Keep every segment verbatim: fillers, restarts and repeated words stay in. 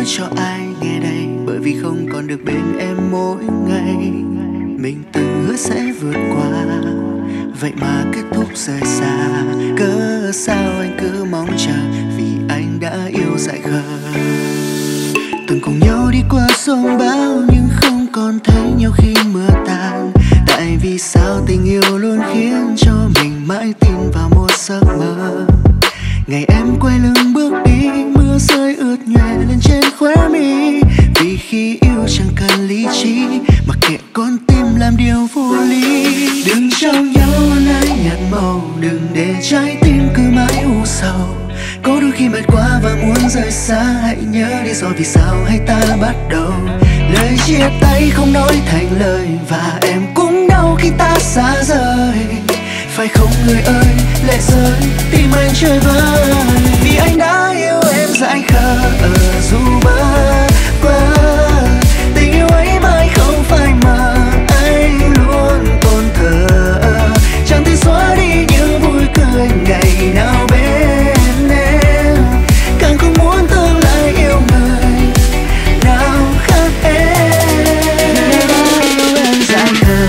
cho ai nghe đây, bởi vì không còn được bên em mỗi ngày. Mình từng hứa sẽ vượt qua, vậy mà kết thúc rời xa. Cớ sao anh cứ mong chờ, vì anh đã yêu dại khờ. Từng cùng nhau đi qua sông bão, nhưng không còn thấy nhau khi mưa tàn. Tại vì sao tình yêu luôn khiến cho mình mãi tin vào một giấc mơ. Ngày em quay lưng bước đi, mưa rơi ướt nhòe lên trên khóe mi. Vì khi yêu chẳng cần lý trí, mặc kệ con tim làm điều vô lý. Đừng trao nhau lấy nhạt màu, đừng để trái tim cứ mãi u sầu. Có đôi khi mệt quá và muốn rời xa, hãy nhớ đi rồi vì sao hay ta bắt đầu. Lời chia tay không nói thành lời, và em cũng đau khi ta xa rời. Phải không người ơi, lệ rơi tim anh chơi vơi. Vì anh đã yêu em dại khờ, dù bơ vơ. Tình yêu ấy mãi không phai mờ, anh luôn tồn thờ. Chẳng thể xóa đi những vui cười ngày nào bên em. Càng không muốn tương lai yêu người nào khác em. Yêu em dại khờ,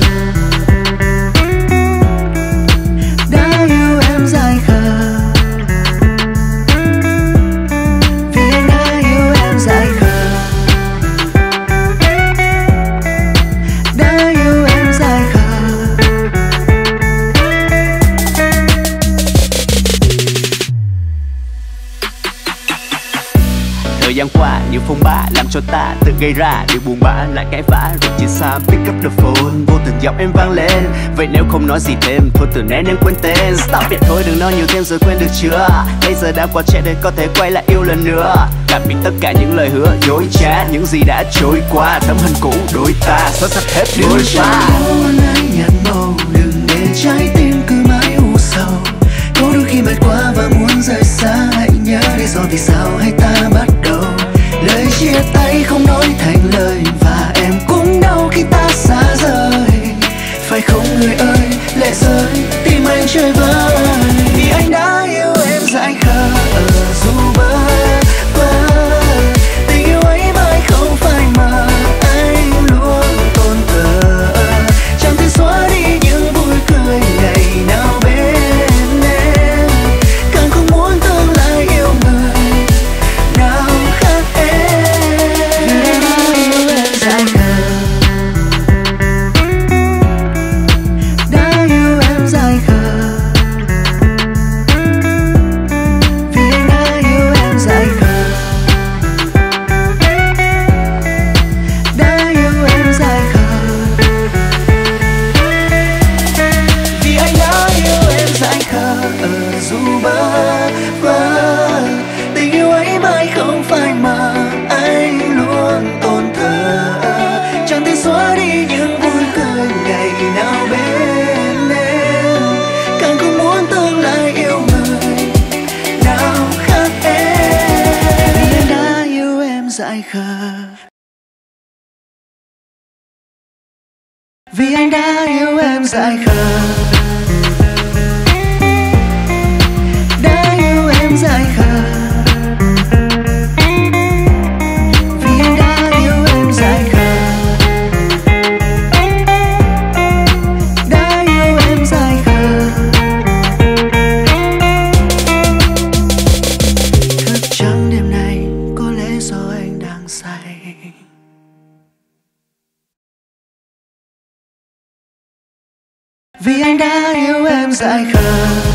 thời gian qua nhiều phong ba làm cho ta tự gây ra điều buồn bã, lại cãi vã rồi chia xa. Pick up the phone, vô tình giọng em vang lên. Vậy nếu không nói gì thêm, thôi từ nãy em quên tên. Stop it thôi, đừng nói nhiều thêm rồi quên được chưa. Bây giờ đã qua trẻ để có thể quay lại yêu lần nữa. Tạm biệt tất cả những lời hứa dối trá, những gì đã trôi qua. Tấm hình cũ đôi ta xóa sạch hết đường xa. nhạt màu, đừng để trái tim cứ mãi u sầu. Có đôi khi mệt quá và muốn rời xa, hãy nhớ đi rồi vì sao hay ta bắt đầu. Lời chia tay không nói thành lời, và em cũng đau khi ta xa rời. Phải không người ơi, lệ rơi tim anh chơi vơi. Vì anh đã yêu em dại khờ, dù bơ vơ. Tình yêu ấy mãi không phai mờ, anh luôn tồn thờ. Chẳng thể xóa đi những vui cười ngày nào bên em. Càng không muốn tương lai yêu người nào khác em. Yêu em dại khờ, đã yêu em dại khờ. Vì anh đã yêu em dại khờ, đã yêu em dại khờ. Vì anh đã yêu em dại khờ, dù bơ vơ. Tình yêu ấy mãi không phai mờ, anh luôn tồn thờ. Chẳng thể xóa đi những vui cười ngày nào bên em. Càng không muốn tương lai yêu người nào khác em. Vì anh đã yêu em dại khờ, vì anh đã yêu em dại khờ, đã yêu em dại khờ. Vì anh đã yêu em dại khờ, đã yêu em dại khờ. Thức trắng đêm nay có lẽ do anh đang say. Vì anh đã yêu em dại khờ.